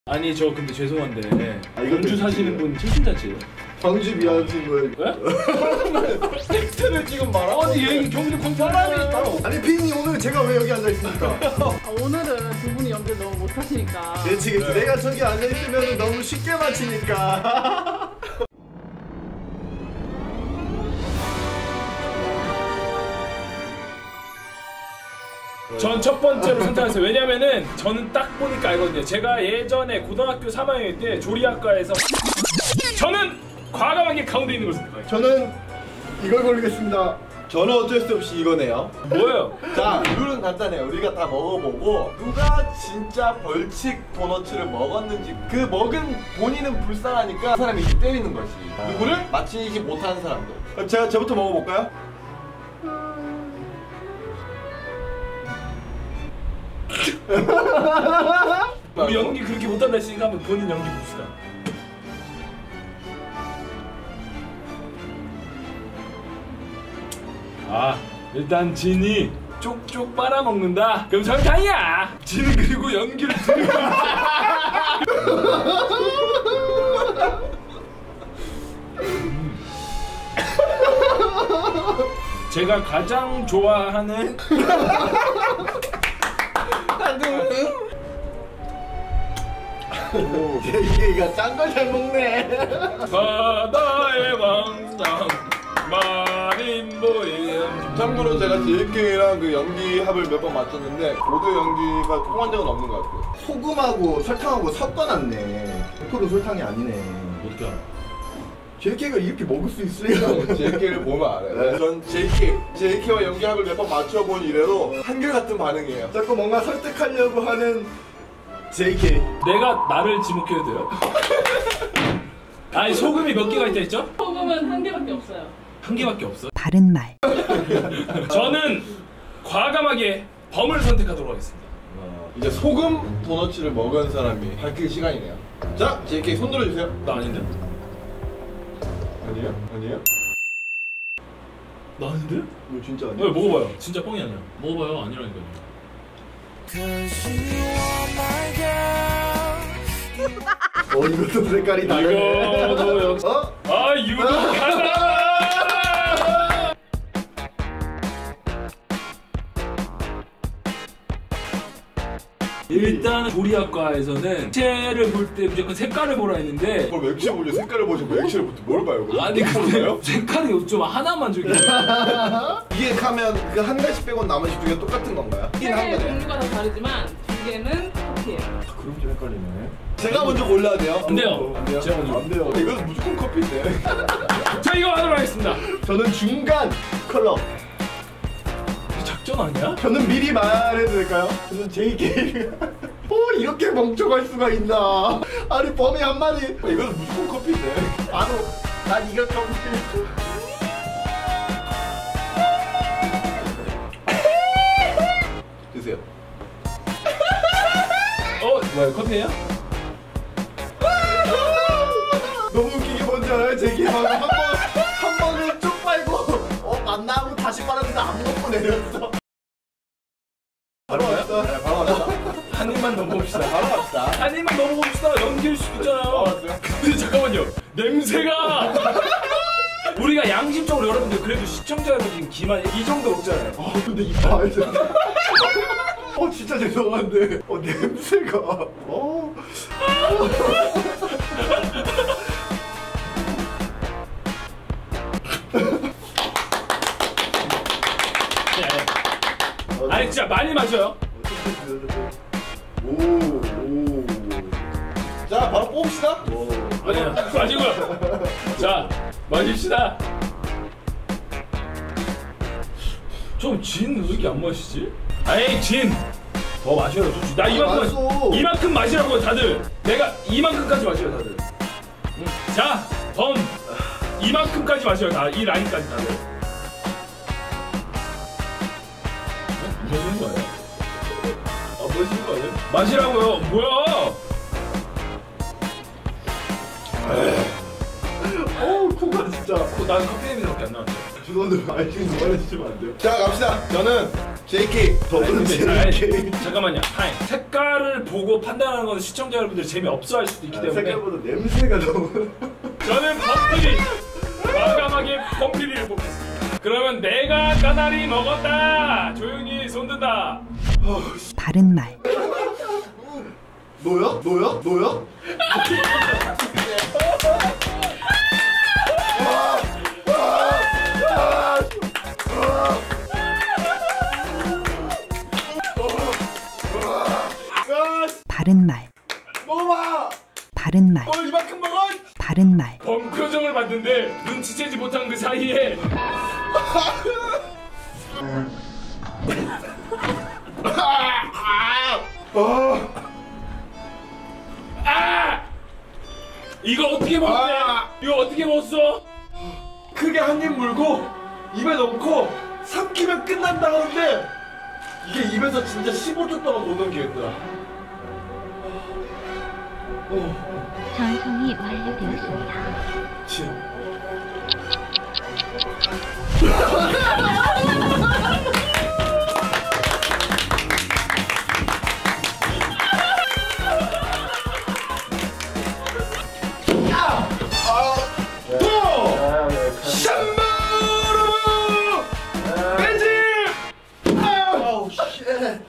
아니 저 근데 죄송한데 이건 광주 사시는 분 칠순잔치예요? 광주 미안하신 거예요. 왜? 팩트를 지금 말하고 어디 여기 경기도 광주 사람이 따로. 아니 피디님 오늘 제가 왜 여기 앉아있습니까? 오늘은 두 분이 연기를 너무 못하시니까. 그렇지 그렇지. 내가 저기 앉아있으면 너무 쉽게 맞히니까. 전 첫 번째로 선택했어요. 왜냐면은 저는 딱 보니까 알거든요. 제가 예전에 고등학교 3학년 때 조리학과에서 저는 과감하게 가운데 있는 걸 선택해요. 저는 이걸 고르겠습니다. 저는 어쩔 수 없이 이거네요. 뭐예요? 자, 룰은 간단해요. 우리가 다 먹어보고 누가 진짜 벌칙 도너츠를 먹었는지 그 먹은 본인은 불쌍하니까 그 사람이 이렇게 때리는 것이 누구를 맞히지 못하는 사람들. 그럼 저부터 먹어볼까요? 우리 연기 그렇게 못한다 했으니까 한번 본인 연기 봅시다. 아 일단 진이 쪽쪽 빨아먹는다? 그럼 설탕이야! 진은 그리고 연기를 들고 제가 가장 좋아하는 얘가 짠 걸 잘 먹네. 바다의 왕상 마린보임. 참고로 제가 JK랑 그 연기 합을 몇 번 맞췄는데 모두 연기가 통한 적은 없는 것 같아요. 소금하고 설탕하고 섞어놨네. 100% 설탕이 아니네. 어떻게 알아? JK가 이렇게 먹을 수 있으려고. JK를 보면 알아요. 네. 전 JK와 연기 합을 몇 번 맞춰본 이래로 한결같은 반응이에요. 자꾸 뭔가 설득하려고 하는 JK. 내가 나를 지목해도 돼요? 아니 소금이 몇 개가 있다 했죠? 소금은 한 개밖에 없어요. 한 개밖에 없어? 바른 말. 저는 과감하게 범을 선택하도록 하겠습니다. 이제 소금 도너츠를 먹은 사람이 밝힐 시간이네요. 자, JK 손 들어주세요. 나 아닌데? 아니에요? 아니에요? 나 아닌데? 이거 진짜 아니야? 왜 먹어봐요. 진짜 뻥이 아니야. 먹어봐요. 아니라니까요. 이것도 색깔이 다르네. 이거도 역시 아 유독 가자. 일단 조리학과에서는 액체를 볼 때 무조건 색깔을 보라 했는데 그걸 액체 보죠. 색깔을 보시고 액체를 보통 뭘 봐요? 그럼? 아니 근데 색깔이 좀 하나만 저기 이게 하면 그 한 가지 빼고 나머지 두 개 똑같은 건가요? 세 개의 종류가 다 다르지만 두 개는 커피예요. 그럼 좀 헷갈리네. 제가 먼저 골라야 돼요. 안 돼요. 안 돼요. 제가 먼저. 안 돼요. 이건 무조건 커피인데. 자 이거 하도록 하겠습니다. 저는 중간 컬러. 작전 아니야? 저는 미리 말해도 될까요? 저는 JK. 이렇게 멍청할 수가 있나? 아니 범이 한 마디. 이건 무조건 커피인데. 바로 난 이걸 커피. 드세요. 뭐야 커피예요? 너무 웃긴 게 뭔지 알아요? JK 한 번은 쭉 빨고 만나고 다시 빨았는데 안 먹고 내렸어. 바로 와요? 네, 바로 왔어. 한 입만 더 먹읍시다. 바로 갑시다. 한 입만 더 먹읍시다. 연기일 수도 있잖아요. 근데 잠깐만요. 냄새가 우리가 양심적으로 여러분들 그래도 시청자 여러분 지금 기만 이 정도 먹잖아요. 근데 이거 알죠? 진짜 죄송한데 냄새가 아니 진짜 많이 마셔요. 오. 자, 바로 뽑읍시다. 아니야 마시고요. 자 마십시다. 좀 진 왜 이렇게 안 마시지? 아이 진 더 마셔요. 나 이만큼 이만큼 마시라고 다들. 내가 이만큼까지 마셔요 다들. 자 범 이만큼까지 마셔요 다. 이 라인까지 다들. 마시는 거 아니야? 마시는 거 아니야? 마시라고요. 뭐야? 코가 진짜. 난 커피 냄새밖에 안 나는데. 죄송한데 말씀 그만해주시면 안 돼요? 자, 갑시다. 저는 JK 더블 아니, JK. 잠깐만요. 타임. 색깔을 보고 판단하는 건 시청자 여러분들 재미없어 할 수도 있기 때문에 색깔보다 냄새가 너무. 저는 범피디 과감하게 범피디를 뽑겠습니다. 그러면 내가 까나리 먹었다. 조용히 손든다. 바른 말. 너야? 너야? 너야? 바른 말. 먹어봐. 바른 말. 이만큼 먹어. 바른 말. 범 표정을 봤는데 눈치채지 못한 그 사이에 아! 이거 어떻게 먹었대? 이거 어떻게 먹었어? 크게 한 입 물고 입에 넣고 삼키면 끝난다 하는데 이게 입에서 진짜 15초 동안 못 넘기겠더라. 전송이 완료되었습니다. 또! 샹!